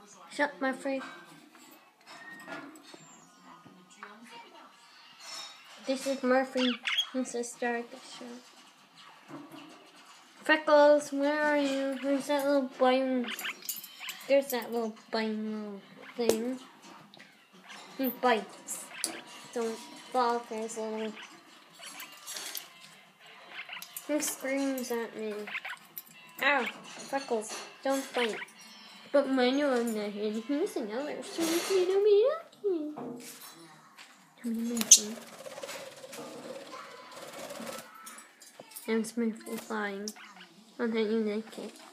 Shut my face. This is Murphy. Let's start the show. Freckles, where are you? Where's that little button? There's that little button thing. He bites. Don't fall for his little... He screams at me. Ow! Freckles, don't bite. But Manuel on the head, he's another sweet little Milky. And Smurfy flying. I'll let you like it.